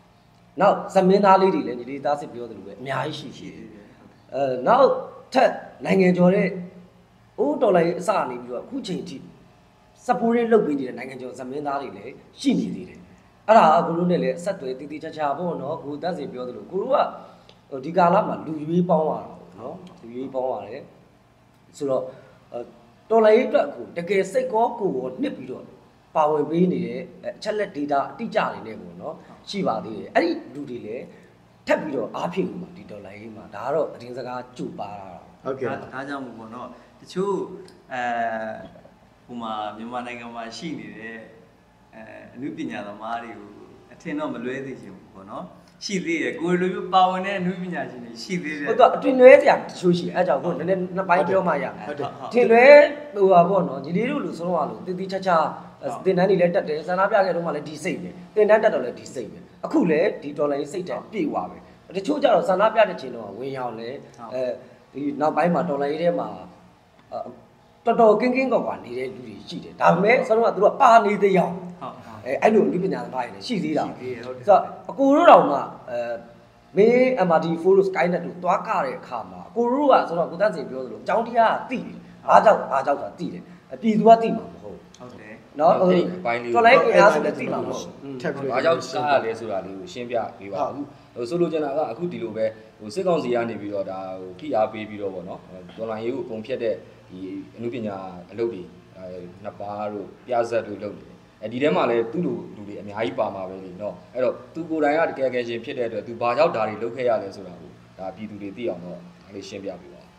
နောက်သမင်းသားလေးတွေလည်းညီလေးသားစစ်ပြောတယ်လို့ပဲအများကြီးရှိတယ်နောက်ထက်နိုင်ငံကျော်တဲ့အိုးတော်လိုက်အစနေပြီးတော့အခုချိန်ထိစပူရင်းလုတ်ပေးနေတဲ့နိုင်ငံကျော်သမင်းသားတွေလည်းရှိနေသေးတယ်အဲ့ဒါအကူလုံးနဲ့လည်းအဆက်တွေတည်တည်ချာချာပေါ့နော်ကိုတန်းစီပြောတယ်လို့ကိုတို့ကဒီကာလမှာလူရွေးပေါင်းရတာပေါ့နော်လူရွေးပေါင်းရတယ်ဆိုတော့တော်လိုက်အတွက်အခုတကယ်စိတ်ကောကိုယ်ကိုနှစ်ပြီးတော့ပါဝင်ပေးနေတဲ့အချက်လက် data အတိအကျတွေနဲ့ပေါ့နော်ရှိပါသေးတယ်အဲ့ဒီလူတွေလည်းထပ်ပြီးတော့အားဖြည့်လို့ဒီတော်လိုက်မှာဒါကတော့အတင်းစကားကြိုပါတာဟုတ်ကဲ့ဒါကြောင့်မို့ပေါ့နော်တချို့ဟိုမှာမြန်မာနိုင်ငံမှာရှိနေတဲ့အနုပညာသမားတွေကိုအထင်တော့မလွဲသေးချင်ဘူးပေါ့နော်ရှိသေးတယ်ကိုယ်လိုမျိုးပါဝင်တဲ့အနုပညာရှင်တွေရှိသေးတယ်ဟုတ်တော့အတွင်လွဲစရာတချို့ရှိအဲကြောင့်ကိုနည်းနည်းနှစ်ပိုင်းပြောမှရထင်လွဲဟိုပါပေါ့နော်ညီလေးတို့လူဆုံးတော့လို့တည်တည်ချာချာတင်တန်းတွေလည်းတက်တယ်ဆန္ဒပြခဲ့တော့မှလည်းဒီစိတ်ပဲတင်တန်းတက်တော့လည်းဒီစိတ်ပဲအခုလည်းဒီဒေါ်လာရေးစိတ်တက်ပြေသွားပဲတချို့ကြတော့ဆန္ဒပြတဲ့ချိန်တော့ဝင်ရောက်လဲဒီနောက်ပိုင်းမှာဒေါ်လာရေးထဲမှာတော်တော်ကင်းကင်းကွာနေတဲ့လူတွေရှိတယ်ဒါပေမဲ့ဆိုတော့သူတို့ကပါနေသေးအောင်အဲ့လိုလူပညာသမားတွေလည်းရှိသေးတာဆိုတော့အကိုတို့တော်မှမင်း MRT4 လို့ Skynet တို့သွားကြတဲ့အခါမှာအကိုတို့ကဆိုတော့ကိုသက်စင်ပြောသလိုအကြောင်းတရားကသိတယ်အားကြောင့်ဆိုတာသိတယ်ပြည်သူကသိမှာမဟုတ်ဟုတ်တယ်နော်ဟိုတော်လိုက်ကြအားဆိုလည်းသိမှာမဟုတ်ထပ်ပြီးဘာကြောင့်ကားရလဲဆိုတာလေးကိုရှင်းပြပေးပါဦးဟိုဆိုလိုချင်တာကအခုဒီလိုပဲဟိုစစ်ကောင်စီကနေပြီးတော့ဒါဟိုဖိအားပေးပြီးတော့ဗောနော်ဒေါ်လာရေးကိုအကုန်ဖြတ်တဲ့ဒီအမှုပညာအလုပ်တွေနှစ်ပါးတို့ပြဇက်တို့လုပ်တယ်ဒီထဲမှာလည်းသူ့လူတွေအများကြီးပါမှာပဲလေနော်အဲ့တော့သူကိုယ်တိုင်ကတကယ်ရှင်ဖြစ်တဲ့အတွက်သူဘာကြောင့်ဒါတွေလုပ်ခဲ့ရလဲဆိုတာကိုဒါပြည်သူတွေသိအောင်တော့ဒါလေးရှင်းပြပေးပါ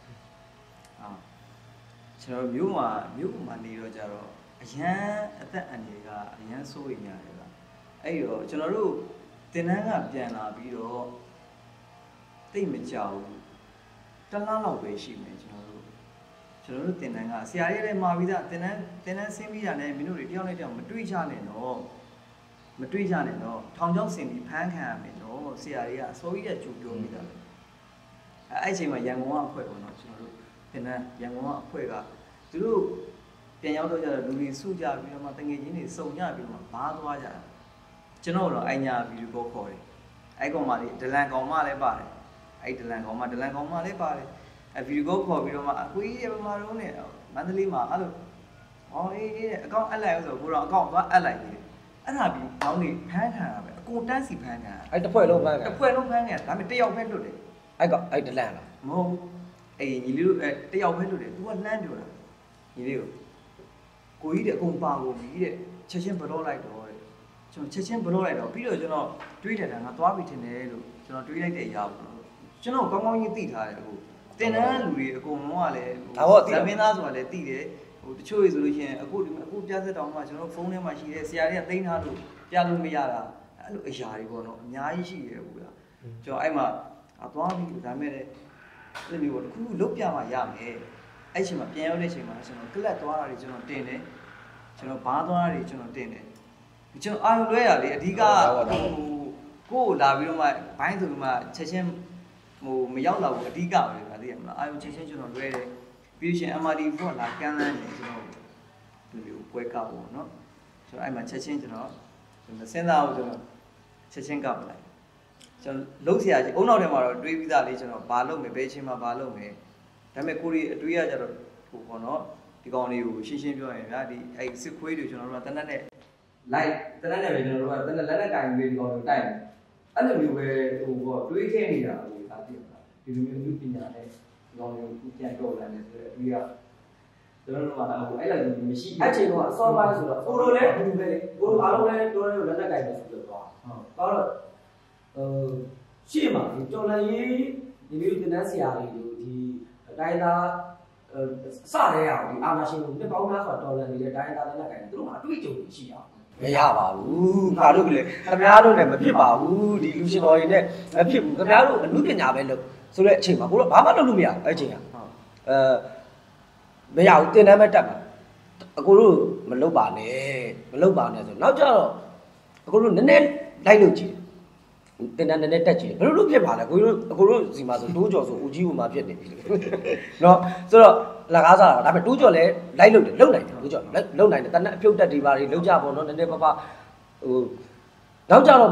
ကျွန်တော်မြို့မှာနေတော့ကြတော့အရန်အသက်အန္တရာယ်ကအရန်စိုးရိမ်ရတယ်ကအဲ့တော့ကျွန်တော်တို့တင်တန်းကပြန်လာပြီးတော့တိတ်မကြောက်ဘူးတစ်လားလောက်ပဲရှိမယ်ကျွန်တော်တို့တင်တန်းကဆရာကြီးလည်းမှာပြီးသားတင်တန်းဆင်းပြီးတာနဲ့မင်းတို့တွေတယောက်နဲ့တယောက်မတွေ့ကြနဲ့တော့ထောင်ချောင်းဆင်ပြီးဖမ်းခံရမယ်တော့ဆရာကြီးကအစိုးရရဲ့ကြိုပြောမိတာအဲ့အချိန်မှာရန်ကုန်ကအဖွဲ့ပေါ့နော်ကျွန်တော်တို့တင်တန်းရန်ကုန်ကအဖွဲ့ကသူတို့ပြန်ရောက်တော့ကြတော့လူတွေစုကြပြီးတော့မှတငယ်ချင်းတွေစုံကြပြီးတော့ဘာသွားကြတာကျွန်တော်တို့အိုင်ညာဗီဒီယိုကောခေါ်တယ်အဲ့ကောင်မလေးဒလန်ကောင်မလည်းပါတယ်အဲ့ဒလန်ကောင်မလည်းပါတယ်ဗီဒီယိုကောခေါ်ပြီးတော့မှအကွေးရဲ့ပမာတော့နဲ့မန္တလေးမှာအဲ့လိုဟောအေးအကောင့်အပ်လိုက်ဆိုတော့ကိုတော့အကောင့်သွားအပ်လိုက်တယ်အဲ့ဒါပြီးကောင်းနေဖမ်းခံရပဲအကုန်တန်းစီဖမ်းခံရအဲ့တစ်ဖွဲ့လုံးဖမ်းခံတစ်ဖွဲ့လုံးဖမ်းခံဒါပေမဲ့တယောက်ပဲလွတ်တယ်အဲ့ဒလန်လားမဟုတ်အေးညီလေးတို့တယောက်ပဲလွတ်တယ် तू ကလှမ်းပြောတာညီလေးကိုကြီးတဲ့အကုန်ပါကုန်ပြီတဲ့ချက်ချင်းဘလော့လိုက်တော့တဲ့ကျွန်တော်ချက်ချင်းဘလော့လိုက်တော့ပြီးတော့ကျွန်တော်တွေးတယ်ငါသွားပြီထင်တယ်လို့ကျွန်တော်တွေးလိုက်တဲ့အရာပေါ့ကျွန်တော်ကောင်းကောင်းကြီးသိထားတယ်အခုတင်တန်းလူတွေအကုန်လုံးကလည်းဇမင်းသားဆိုတာလည်းသိတယ်ဟိုတချို့ဆိုလို့ရှိရင်အခုပြဆက်တောင်မှကျွန်တော်ဖုန်းထဲမှာရှိတယ်ဆရာတွေကသိမ်းထားလို့ပြလို့မရတာအဲ့လိုအရာတွေပေါ့နော်အများကြီးရှိတယ်ဟုတ်လားကျွန်တော်အဲ့မှာသွားပြီဒါမဲ့လည်းအဲ့လိုမျိုးတစ်ခုလုတ်ပြမှရမယ်အဲ့ချိန်မှာပြန်ရောက်တဲ့ချိန်မှာကျွန်တော်ကလပ်သွားတာတွေကျွန်တော်တင်တယ်ကျွန်တော်ဘားသွားတာတွေကျွန်တော်တင်တယ်ကျွန်တော်အာရုံလွဲရလေအဓိကကိုလာပြီးတော့မှဘိုင်းဆိုပြီးမှချက်ချင်းဟိုမရောက်တော့ဘူးအဓိကပဲဗျာသိရမလားအာရုံချက်ချင်းကျွန်တော်လွဲတယ်ပြီးရှင် MRT4 ကလာကမ်းလန်းနေကျွန်တော်ဒီလိုပွဲကောက်ပေါ့နော်ကျွန်တော်အဲ့မှာချက်ချင်းကျွန်တော်စဉ်းစားအောင်ကျွန်တော်ချက်ချင်းကောက်လိုက်ကျွန်တော်လုံးဆရာကြီးအုံနောက်ထဲမှာတော့တွေးပြီးသားလေးကျွန်တော်ဘာလုပ်မယ်ဘယ်ချင်းမှာဘာလုပ်မယ်ဒါပေမဲ့ကိုရီအတွေးရကြတော့ဟိုပေါ့နော်ဒီကောင်လေးကိုရှင်းရှင်းပြောရင်ဗျာဒီအဲ့စစ်ခွေးတွေကျွန်တော်တို့ကတနက်နဲ့လိုက်တနက်နဲ့ပဲကျွန်တော်တို့ကတနက်လက်နဲ့ကင်ပြီးဒီကောင်တွေတိုက်တယ်အဲ့လိုမျိုးပဲဟိုပေါ့တွေးခဲ့နေတာဟိုဒါသိရမလားဒီလိုမျိုးပညာနဲ့ဒီကောင်တွေကိုပြန်တော့လာတယ်ဆိုတော့အတွေးကကျွန်တော်တို့ကဟိုအဲ့လိုမျိုးမရှိဘူးအဲ့ချိန်တော့အစောပိုင်းဆိုတော့ကိုလိုလည်းဘူးပဲလေကိုလိုအားလုံးလည်းတိုးတယ်လက်နဲ့ကင်တယ်ဆိုတော့သွားတော့ရှေ့မှာဒီတော်လန်ရေးဒီလိုတင်တန်းဆရာတွေတို့ဒီအတိုင်းသားစတဲ့အောင်ဒီအာနာရှင်ကိုနှစ်ပေါင်းများစွာတော်လန်နေတဲ့တိုင်းသားလက်ကိုင်သူတို့မှာအတွေ့အကြုံရှိအောင်မရပါဘူးငါတို့ကလည်းခင်ဗျားတို့လည်းမဖြစ်ပါဘူးဒီလူရှင်တော်တွေနဲ့မဖြစ်ဘူးခင်ဗျားတို့အမှုပညာပဲလုပ်ဆိုတဲ့အချိန်မှာကိုတော့ဘာမှလုပ်လို့မရဘူးအဲ့ချိန်ကမရဘူးတင်တန်းပဲတက်မှာအကိုတို့မလုပ်ပါနဲ့ဆိုနောက်ကျတော့အကိုတို့နည်းနည်းလိုက်လို့ကြည့်တင်တန်းနဲ့တက်ကြည့်ဘယ်လိုလုပ်ဖြစ်ပါလဲကိုတို့စီမှာဆိုတိုးကြော်ဆိုဦးကြီးဦးမှာဖြစ်နေပြီเนาะဆိုတော့လက်ကားစားတာဒါပေမဲ့တိုးကြော်လဲလိုက်လုပ်တယ်လုပ်နိုင်တယ်တိုးကြော်လုပ်နိုင်တယ်တနက်အပြုတ်တက်တွေပါတွေလုပ်ကြပေါ့เนาะနည်းနည်းပါဟိုနောက်ကြတော့မှ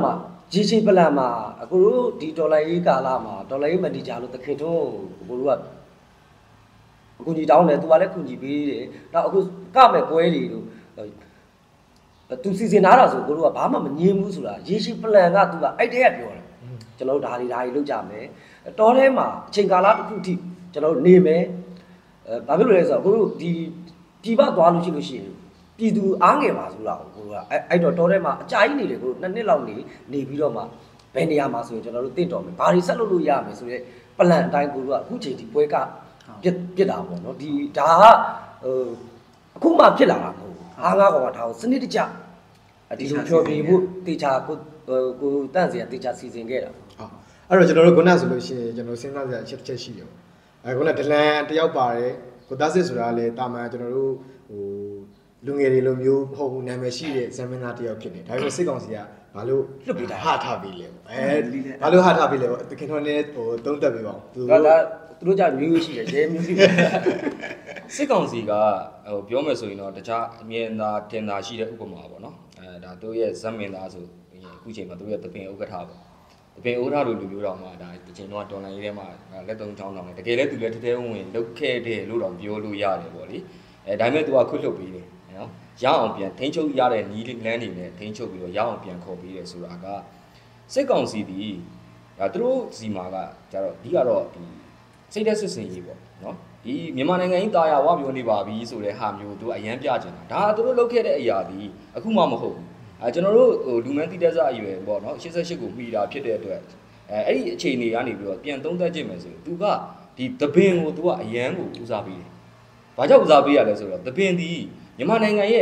ရေရှည်ပလန်မှာအခုတို့ဒီဒေါ်လာရေးကာလမှာဒေါ်လာရေးမန်နေဂျာလို့တခင်တို့အခုတို့ကအကူကြီးတောင်းတယ်သူကလည်းကူညီပေးတယ်နောက်အခုကမဲ့ပွဲတွေတို့သူစီစဉ်ထားတာဆိုကိုတို့ကဘာမှမငြင်းဘူးဆိုတာရေရှည်ပလန်ကသူကအဲ့တည်းကပြောတယ်ကျွန်တော်တို့ဒါတွေလုပ်ကြမယ်တော်ထဲမှာအချိန်ကာလတစ်ခုထိကျွန်တော်တို့နေမယ်ဘာဖြစ်လို့လဲဆိုတော့ကိုတို့ဒီပြည်ပသွားလို့ရှိရင်ပြည်သူအားငယ်ပါဆိုတော့ကိုတို့ကအဲ့တော့တော်ထဲမှာအကြာကြီးနေတယ်ကိုတို့2နှစ်လောက်နေပြီးတော့မှဘယ်နေရာမှာဆိုရင်ကျွန်တော်တို့တင့်တော်မယ်ဘာတွေဆက်လုပ်လို့ရမယ်ဆိုတော့ပလန်အတိုင်းကိုတို့ကအခုချိန်ဒီပွဲကပြစ်တာပေါ့နော်ဒီဒါကအခုမှဖြစ်လာတာမဟုတ်ဘူးအားငါးကောင်ကဒါကိုစနစ်တကျဒီလိုဖြောပြဖို့တေချာကိုတန့်စရာတေချာစီစဉ်ခဲ့တာဟုတ်အဲ့တော့ကျွန်တော်တို့ခုနဆိုလို့ရှိရင်ကျွန်တော်စဉ်းစားစရာအချက်ရှိတယ်ခုနဒလန်တယောက်ပါတယ်ကိုသားစစ်ဆိုတာလေတာမန်ကျွန်တော်တို့လူငယ်တွေလိုမျိုးမဟုတ်ဘူးနာမည်ရှိတဲ့ဇမင်းသားတယောက်ဖြစ်နေဒါပေမဲ့စစ်ကောင်စီကဘာလို့လွတ်ပေးတာဟာထားပေးလဲဘာလို့ဟာထားပေးလဲတခင်တော်နဲ့သုံးသက်ပေးပါဦးသူတို့ကြမျိုးရှိတယ်ရဲမျိုးရှိတယ်စစ်ကောင်စီကပြောမယ်ဆိုရင်တော့တခြားအမြင်သာတင်သာရှိတဲ့ဥပမာပေါ့နော်ဒါတို့ရဲ့ဇမင်းသားဆိုအခုချိန်မှာတို့ရဲ့တပင်ဥက္ကဋ္ဌပေါ့တပင်ဥက္ကဋ္ဌလိုလူမျိုးတော်မှာဒါဒီချိန်တော့တော်လိုင်းရေးထဲမှာလက်သုံးချောင်းတောင်းတယ်တကယ်လည်းသူလည်းထဲထဲဝင်လုတ်ခဲ့တယ်လို့တော့ပြောလို့ရတယ်ပေါ့လေဒါပေမဲ့သူကခွတ်လွတ်ပေးတယ်နော်ရအောင်ပြန်ထိန်းချုပ်ရတဲ့နီးလန်းနေနဲ့ထိန်းချုပ်ပြီးတော့ရအောင်ပြန်ခေါ်ပေးတယ်ဆိုတာကစစ်ကောင်စီဒီဒါသူတို့စီမာကကြတော့ဒီကတော့ဒီစိတ်သက်စစ်စင်ရေးပေါ့နော်ဒီမြန်မာနိုင်ငံကြီးတာယာဝပြောနေပါပြီဆိုတဲ့ဟာမျိုးတို့အရန်ပြချင်တာဒါသူတို့လုပ်ခဲ့တဲ့အရာဒီအခုမှမဟုတ်ဘူးကျွန်တော်တို့လူမန်းတိတက်စအရွယ်ပေါ့နော်88ကိုမှီတာဖြစ်တဲ့အတွက်အဲ့ဒီအခြေအနေကနေပြီးတော့ပြန်သုံးသပ်ကြည့်မယ်ဆိုရင်သူကဒီသပင်ကိုသူကအရန်ကိုဦးစားပေးတယ်ဘာကြောင့်ဦးစားပေးရလဲဆိုတော့သပင်ဒီမြန်မာနိုင်ငံရဲ့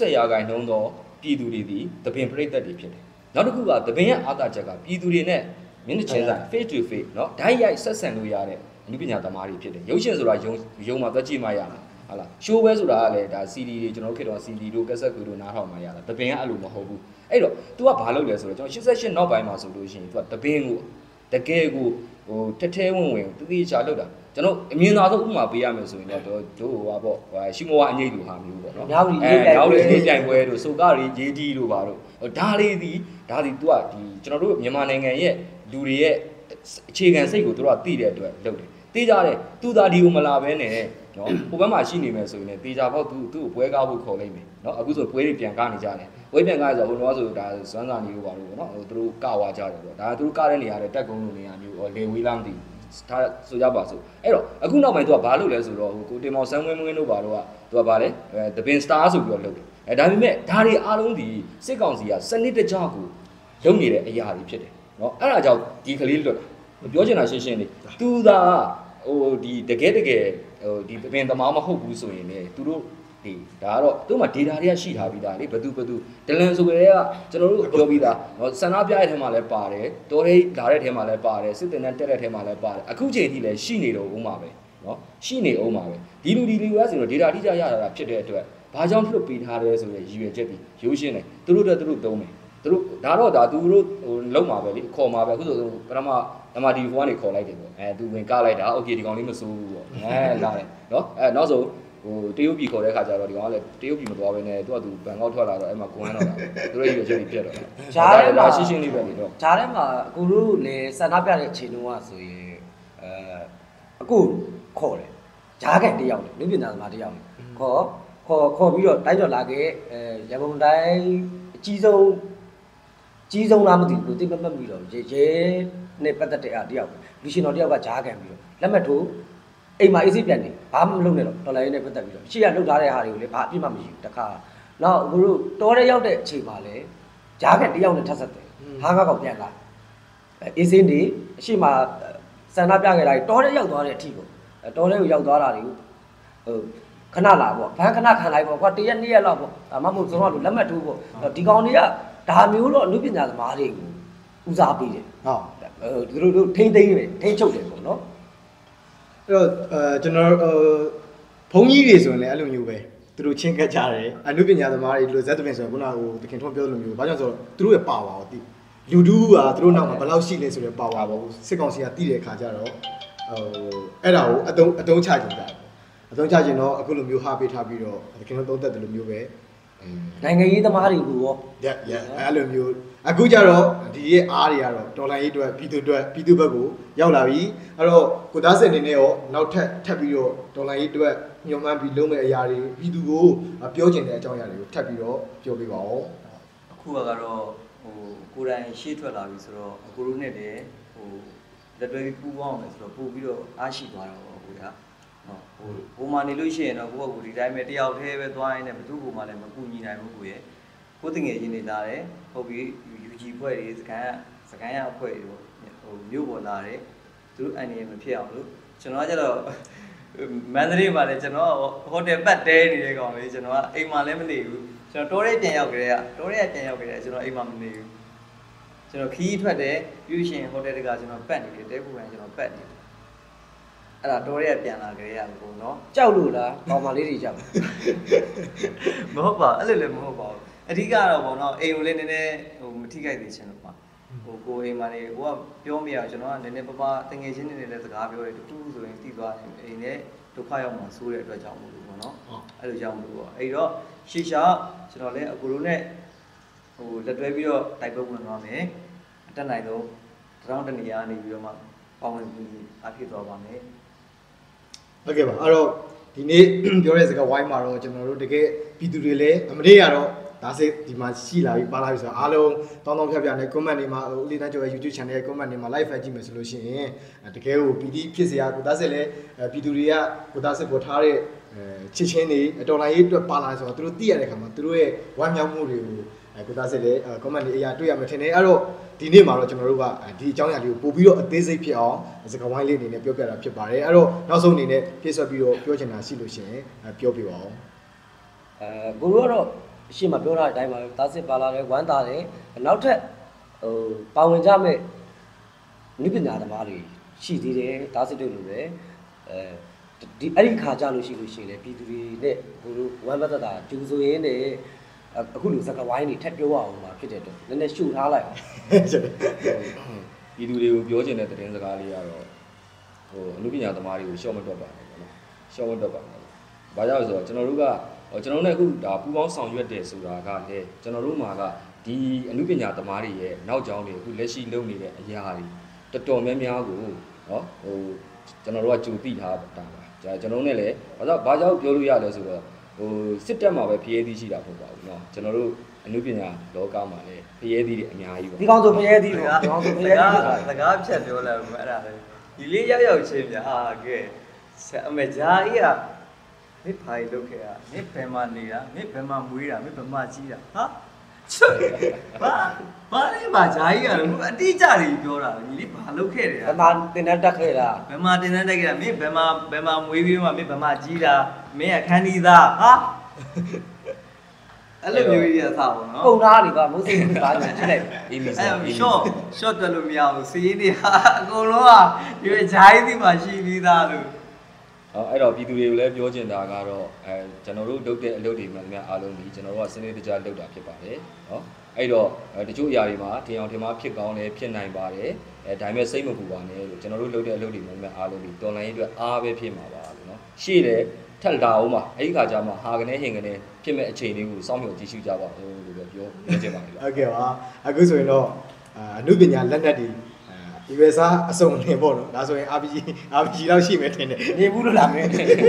80%သောပြည်သူတွေဒီသပင်ပြိသက်တွေဖြစ်တယ်နောက်တစ်ခုကသပင်ရဲ့အာသာချက်ကပြည်သူတွေနဲ့မျက်နှာချင်းဆိုင် face to face เนาะဓာတ်ရိုက်ဆက်ဆံလို့ရတဲ့အနုပညာသမားတွေဖြစ်တယ်ရုပ်ရှင်ဆိုတာယုံမှာသက်ကြည့်မှရမှာဟုတ်လားရှိုးပဲဆိုတာကလည်းဒါ CD တွေကျွန်တော်တို့ခေတ်တော့ CD တို့ကက်ဆက်ကူတို့နားထောင်မှရတာသပင်ကအဲ့လိုမဟုတ်ဘူးအဲ့တော့ तू ကဘာလုပ်လဲဆိုတော့ကျွန်တော်88နောက်ပိုင်းမှာဆိုလို့ရှိရင် तू ကသပင်ကိုတကယ်ကိုထဲထဲဝင်တတိချာလောက်တာကျွန်တော်အမြင်သာဆုံးဥပမာပေးရမယ်ဆိုရင်တော့တို့ဟိုပါပေါ့ရှိမောအငိတ်လိုဟာမျိုးပေါ့နော်နောက်ရေးပြိုင်ပွဲတို့စုကရီရေးတီးတို့ပါတို့ဒါလေးဒီ तू ကဒီကျွန်တော်တို့မြန်မာနိုင်ငံရဲ့လူတွေရဲ့အခြေခံစိတ်ကိုတို့ကသိတဲ့အတွက်လုပ်တယ်သိကြတယ်သူသာဒီကိုမလာဘဲနဲ့နော်ဟိုဘက်မှာရှိနေမယ်ဆိုရင်တေချာပေါ့သူ့ကိုပွဲကားဖို့ခေါ်လိုက်မယ်နော်အခုဆိုပွဲတွေပြန်ကားနေကြတယ်ပွဲပြန်ကားဆိုဟိုတော့ဆိုဒါစွမ်းစာနေလို့ပါလို့ပေါ့နော်ဟိုသူတို့ကဝါကြတယ်ပေါ့ဒါသူတို့ကားတဲ့နေရာတွေတက်ကုန်းလိုနေရာမျိုးလေဝေးလားမသိဒါဆိုကြပါစို့အဲ့တော့အခုနောက်ပိုင်းသူကဘာလုပ်လဲဆိုတော့ဟိုကိုတင်မောင်ဆန်းဝင်းတို့ဘာလို့ကသူကဘာလဲသပင်စတာဆိုပြီးတော့လုပ်တယ်ဒါပေမဲ့ဒါတွေအားလုံးဒီစစ်ကောင်စီကစနစ်တကျကိုလုပ်နေတဲ့အရာတွေဖြစ်တယ်နော်အဲ့ဒါကြောင့်ဒီကလေးလွတ်တာပြောချင်တာရှင်းရှင်းလေးသူသာဟိုဒီတကယ်ဟိုဒီပင်သမားမဟုတ်ဘူးဆိုရင်လေသူတို့ဒီဒါကတော့သူ့မှာ data တွေကရှိထားပြီးသားလေဘသူဒလန်ဆိုကြတဲ့ကကျွန်တော်တို့ပြောပြီးသားเนาะဆန္ဒပြတဲ့ထဲမှာလည်းပါတယ်တော်ရေးလာတဲ့ထဲမှာလည်းပါတယ်စစ်တင်နဲ့တက်တဲ့ထဲမှာလည်းပါတယ်အခုချိန်ထိလည်းရှိနေတော့ဦးမှာပဲเนาะရှိနေအောင်မှာပဲဒီလူကဆိုတော့ data တိကျရတာဖြစ်တဲ့အတွက်ဘာကြောင့်လွတ်ပေးထားတယ်ဆိုတဲ့ရည်ရွယ်ချက်ပြီးရိုးရှင်းတယ်သူတို့သုံးမယ်သူတို့ဒါသူတို့ဟိုလုံမှာပဲလေခေါ်မှာပဲအခုဆိုပထမဒီဘွားနေခေါ်လိုက်တယ်ပေါ့သူဝင်ကားလိုက်တာโอเคဒီကောင်လေးမစိုးဘူးပေါ့လာတယ်เนาะနောက်ဆုံးဟိုတရုတ်ပြည်ခေါ်တဲ့ခါကျတော့ဒီကောင်ကလည်းတရုတ်ပြည်မသွားဘဲနဲ့သူကသူဘန်ကောက်ထွက်လာတော့အဲ့မှာကွန်းတော့တာသူတို့ရွေးချက်ပြီးပြတ်တော့တာဂျားထဲမှာရှင်းလေးပဲလေတော့ဂျားထဲမှာအခုတို့လည်းစံနှပြတဲ့အချိန်တုန်းကဆိုရင်အခုခေါ်တယ်ဂျားကန်တယောက်လေလူပညာသမားတယောက်ခေါ်ပြီးတော့တိုင်းတော်လာခဲ့ရန်ကုန်တိုင်းအကြီးဆုံးလားမသိဘူးတိတ်မမှတ်ပြီးတော့ရဲနဲ့ပတ်သက်တဲ့အားတယောက်လူရှင်တော်တယောက်ကဂျားကန်ပြီးတော့လက်မှတ်ထိုးအိမ်မှာအေးစိပြန်နေဘာမှမလုပ်နဲ့တော့တော်လိုင်းနဲ့ပတ်သက်ပြီးတော့ရှေ့ကလှုပ်ထားတဲ့ဟာတွေကိုလည်းဘာအပြစ်မှမရှိဘူးတခါနောက်အခုတို့တော်တဲ့ရောက်တဲ့အချိန်မှာလည်းဂျားကန်တယောက်နဲ့ထပ်ဆက်တယ်ဟာကောက်ပြန်လာအေးစိနေအရှိမစန္ဒပြခဲ့တာတော်တဲ့ရောက်သွားတဲ့အထိကိုတော်တဲ့ကိုရောက်သွားတာတွေကိုခဏလာပေါ့ဘန်းခဏခံလိုက်ပေါ့ကွာတရက်2ရက်လောက်ပေါ့ဒါမှမဟုတ်ကျွန်တော်တို့လက်မှတ်ထိုးပေါ့ဒီကောင်တွေကဒါမျိုးတော့အနုပညာသမားတွေကိုဦးစားပေးတယ်ဟုတ်သူတို့ထိမ့်သိမ်းတယ်ထိမ့်ချုပ်တယ်ပေါ့နော်အဲ့တော့ကျွန်တော်ဘုန်းကြီးတွေဆိုရင်လည်းအဲ့လိုမျိုးပဲသူတို့ချင်းကပ်ကြတယ်အနုပညာသမားတွေလိုဇက်သပင်ဆိုရင်ခုနကဟိုတခင်ထွန်းပြောလိုမျိုးဘာကြောင့်ဆိုတော့သူတို့ရဲ့ပါဝါကိုသိလူတူးကသူတို့နောက်မှာဘယ်လောက်ရှိလဲဆိုတဲ့ပါဝါပေါ့စစ်ကောင်စီကသိတဲ့အခါကျတော့အဲ့ဒါကိုအတုံးချကြတယ်အသုံးချခြင်းတော့အခုလိုမျိုးဟာပေးထားပြီးတော့တခင်တို့သုံးသက်တယ်လို့မျိုးပဲနိုင်ငံရေးသမားတွေကိုရောအဲ့လိုမျိုးအခုကြတော့ဒီရဲ့အားတွေကတော့ဒေါ်လာရေးအတွက်ပြည်သူဘက်ကိုရောက်လာပြီအဲ့တော့ကိုသားစစ်အနေနဲ့ရောနောက်ထပ်ပြီးတော့ဒေါ်လာရေးအတွက်ညှို့မှန်းပြီးလုပ်မဲ့အရာတွေပြည်သူကိုပြောချင်တဲ့အကြောင်းအရာတွေကိုထပ်ပြီးတော့ပြောပြပါဦးအခုကတော့ကိုယ်တိုင်ရှေ့ထွက်လာပြီဆိုတော့အကိုတို့နဲ့တည်းလက်တွဲပြီးပူးပေါင်းမယ်ဆိုတော့ပို့ပြီးတော့အားရှိသွားတော့ကိုကဟိုမှာနေလို့ရှိရင်တော့ကိုယ့်ကိုဒီတိုင်းပဲတယောက်တည်းပဲသွားရင်းနဲ့ဘယ်သူ့ကိုမှလည်းမကူညီနိုင်ဘူးကိုရဲ့ကိုယ်တငယ်ချင်းတွေလာတယ်ဟုတ်ပြီ UG ဖွဲ့တွေစကန်ရအဖွဲ့တွေမြို့ပေါ်လာတယ်သူတို့အန်ရမဖြစ်အောင်လို့ကျွန်တော်ကကျတော့မန္တလေးမှာလည်းကျွန်တော်ဟိုတယ်ပတ်တဲနေတဲ့ကောင်လေးကျွန်တော်ကအိမ်မှာလည်းမနေဘူးကျွန်တော်တိုးရဲပြန်ရောက်ကြတဲ့ကျွန်တော်အိမ်မှာမနေဘူးကျွန်တော်ခီးထွက်တယ်ပြီးရှင်ဟိုတယ်တကကျွန်တော်ပတ်နေတယ်တဲပူရန်ကျွန်တော်ပတ်နေတယ်အဲ့ဒါတိုးရဲပြန်လာကြရဘူးနော်ကြောက်လို့လားကောင်မလေးတွေကြောက်မဟုတ်ပါအဲ့လိုလည်းမဟုတ်ပါဘူးအဓိကတော့ပေါ့နော်အိမ်ကိုလည်းနည်းနည်းမထိခိုက်သေးချင်လို့ပါကိုအိမ်မှာနေကိုကပြောမရအောင်ကျွန်တော်ကနည်းနည်းပတငယ်ချင်းတွေနဲ့လည်းစကားပြောတယ်တူတူဆိုရင်တည်သွားတယ်အိမ်နဲ့ဒုက္ခရောက်မှဆိုးတဲ့အတွက်ကြောင့်မို့လို့ပေါ့နော်အဲ့လိုကြောင့်မို့လို့ပေါ့အဲ့တော့ရှေ့ရှာကျွန်တော်လည်းအကူတို့နဲ့လက်တွဲပြီးတော့တိုက်ပွဲဝင်သွားမယ်အတက်နိုင်ဆုံးတောင်းတနေရနေပြီးတော့မှပေါင်းဝင်ပြီးအဖြစ်သွားပါမယ်ဟုတ်ကဲ့ပါအဲ့တော့ဒီနေ့ပြောတဲ့စကားဝိုင်းမှာတော့ကျွန်တော်တို့တကယ်ပြည်သူတွေလည်းအမလေးရတော့ဒါစိဒီမှာရှိလာပြီပါလာပြီဆိုတော့အားလုံးတောင်းဖြတ်နဲ့ comment တွေမှာဦးလေးတန်းကျော်ရဲ့ YouTube channel ရဲ့ comment တွေမှာ live ဖတ်ကြည့်မယ်ဆိုလို့ရှိရင်တကယ်ကိုပီတိဖြစ်စရာကိုသားစစ်လည်းပြည်သူတွေကကိုသားစစ်ပေါ်ထားတဲ့ချစ်ချင်းတွေတော်လိုင်းရေးအတွက်ပါလာဆိုတော့သူတို့သိရတဲ့ခါမှာသူတို့ရဲ့ဝမ်းမြောက်မှုတွေကိုကိုသားစစ်လည်း comment တွေအရာတွေ့ရမှာထင်တယ်အဲ့တော့ဒီနေ့မှာတော့ကျွန်တော်တို့ကဒီအကြောင်းအရာလေးကိုပို့ပြီးတော့အသေးစိတ်ဖြစ်အောင်စကားဝိုင်းလေးအနေနဲ့ပြောပြတာဖြစ်ပါတယ်အဲ့တော့နောက်ဆုံးအနေနဲ့ပြည့်စွက်ပြီးတော့ပြောချင်တာရှိလို့ရှိရင်ပြောပြပါဦးကိုတို့ကတော့အရှိမပြောတာအတိုင်းပါပဲသားစစ်ပါလာတယ်ဝမ်းသာတယ်နောက်ထပ်ပါဝင်ကြမဲ့နိပညာသမားတွေရှိသေးတယ်သားစစ်တို့လိုပဲဒီအဲ့ဒီခါကြလို့ရှိရင်လည်းပြည်သူတွေနဲ့ကိုတို့ဝမ်းမသက်တာကျူဆိုရင်းနဲ့အခုလိုစကားဝိုင်းတွေထပ်ပြောရအောင်မှာဖြစ်တဲ့အတွက်နည်းနည်းရှုထားလိုက်အောင်ပြည်သူတွေကိုပြောချင်တဲ့သတင်းစကားလေးကတော့အမှုပညာသမားတွေကိုရှော့မတွက်ပါနဲ့ပေါ့နော်ရှော့မတွက်ပါနဲ့ဘာကြောင့်လဲဆိုတော့ကျွန်တော်တို့နဲ့အခုဒါပူပေါင်းဆောင်ရွက်တယ်ဆိုတာကလည်းကျွန်တော်တို့မှာကဒီအမှုပညာသမားတွေရဲ့နောက်ကျောင်းတွေအခုလက်ရှိလုပ်နေတဲ့အရာတွေတော်တော်များများကိုနော်ကျွန်တော်တို့ကကြိုသိထားတာပါကျွန်တော်တို့နဲ့လည်းဘာကြောင့်ပြောလို့ရလဲဆိုတော့စစ်တပ်မှာပဲဖျဲသီးရှိတာပေါ့ပါဘူးเนาะကျွန်တော်တို့အနုပညာလောကမှာလည်းဖျဲသီးတွေအများကြီးပါဒီကောင်ဆိုဖျဲသီးပေါ့ဒီကောင်ဆိုဖျဲသီးစကားဖြတ်ပြောလိုက်မှအဲ့ဒါလေဒီလေးရောက်ချင်းပြဟာကဲအမေဂျာကြီးကမင်းဖိုင်လုပ်ခဲ့တာမင်းဘယ်မှာနေတာမင်းဘယ်မှာမွေးတာမင်းဘယ်မှာကြီးတာဟာဘာလဲဘာဂျာကြီးကတော့အတိအကျတွေပြောတာညီလေးဘာလုပ်ခဲ့တယ်ဘယ်မှာတင်တန်းတက်ခဲ့တာဘယ်မှာတင်တန်းတက်ခဲ့တာမင်းဘယ်မှာမွေးပြီးမှမင်းဘယ်မှာကြီးတာမင်းအခန်းဒီသားဟာအဲ့လိုမျိုးကြီးရသားပေါ့နော်ပုံသားတွေပါမုတ်စိတ်ပါကြည့်လိုက်အေးမစားအေးရှော့တက်လို့မရဘူးစီးရင်တွေဟာအကုန်လုံးကဒီဂျာကြီးဒီမှာရှိပြီးသားလို့အဲ့တော့ပြည်သူတွေကိုလည်းပြောချင်တာကတော့ကျွန်တော်တို့လုပ်တဲ့အလုပ်တွေမှန်များအားလုံးဒီကျွန်တော်တို့ကစနစ်တကျလုပ်တာဖြစ်ပါတယ်နော်အဲ့တော့တချို့အရာတွေမှာထင်အောင်ထင်မှာဖြစ်ကောင်းလည်းဖြစ်နိုင်ပါတယ်ဒါပေမဲ့စိတ်မပူပါနဲ့လို့ကျွန်တော်တို့လုပ်တဲ့အလုပ်တွေမှန်များအားလုံးဒီတော်လိုင်းရေးအတွက်အားပဲဖြစ်မှာပါလို့နော်ရှေ့တယ်ထက်လာအောင်ပါအဲ့ဒီခါကျမှဟာကနေဟင်ကနေဖြစ်မဲ့အခြေအနေကိုစောင့်မျှော်ကြည့်ရှုကြပါဦးလို့ပြောချင်ပါတယ်ဟုတ်ကဲ့ပါအခုဆိုရင်တော့အနုပညာလက်နက်တွေဒီပဲစားအစုံနေပေါ့နော်ဒါဆိုရင် RPG လောက်ရှိမယ်ထင်တယ်နေဘူးလို့လာမယ်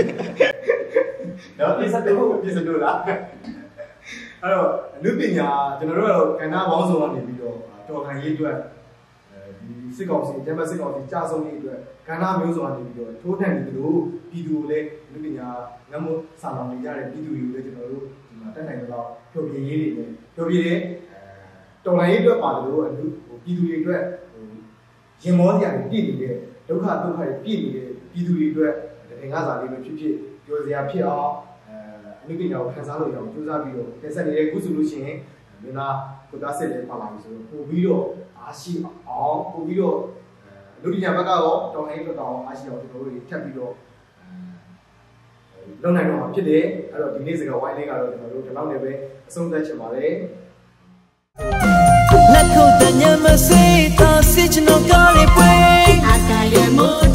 တော့ပြစ်တို့လားအဲ့တော့အနုပညာကျွန်တော်တို့ကတော့ကဏ္ဍပေါင်းစုံကနေပြီးတော့တော်ခံရေးအတွက်ဒီစစ်ကောင်စီဂျမတ်စစ်ကောင်စီကြာဆုံးရေးအတွက်ကဏ္ဍမျိုးစုံကနေပြီးတော့ထိုးထန်နေသလိုပြည်သူကိုလည်းအနုပညာငတ်မစာလောင်နေကြတဲ့ပြည်သူတွေကိုလည်းကျွန်တော်တို့ဒီမှာတက်နိုင်တော့ဖြိုပြရေးတွေနဲ့ဖြိုပြတဲ့တော်လှန်ရေးအတွက်ပါတယ်လို့ပြည်သူတွေအတွက်ရင်မောစရာတွေပြည့်နေတဲ့ဒုက္ခတွေပြည့်နေတဲ့ပြည်သူတွေအတွက်တည်ငါစာလေးပဲဖြစ်ပြောစရာဖြစ်အောင်အနုပညာကိုခန်းစားလို့ရအောင်ကြိုးစားပြီးတော့တက်ဆက်နေတဲ့ခုဆိုလို့ရှိရင်မင်းသားကိုသားစစ်လည်းပါလာပြီဆိုတော့ပို့ပြီးတော့အားရှိအောင်ပို့ပြီးတော့လူပညာဘက်ကတော့တော်လိုင်းဘက်ကတော့အားရှိအောင်ကျွန်တော်တို့ထပ်ပြီးတော့လုပ်နိုင်တော့မှာဖြစ်တယ်အဲ့တော့ဒီနေ့စကားဝိုင်းလေးကတော့ကျွန်တော်တို့ဒီလောက်နဲ့ပဲအဆုံးသတ်ချင်ပါတယ်လက်ခုပ်တညမစေးသာစစ်ချင်တော့ကားလေးပွဲအကားရဲ့မို့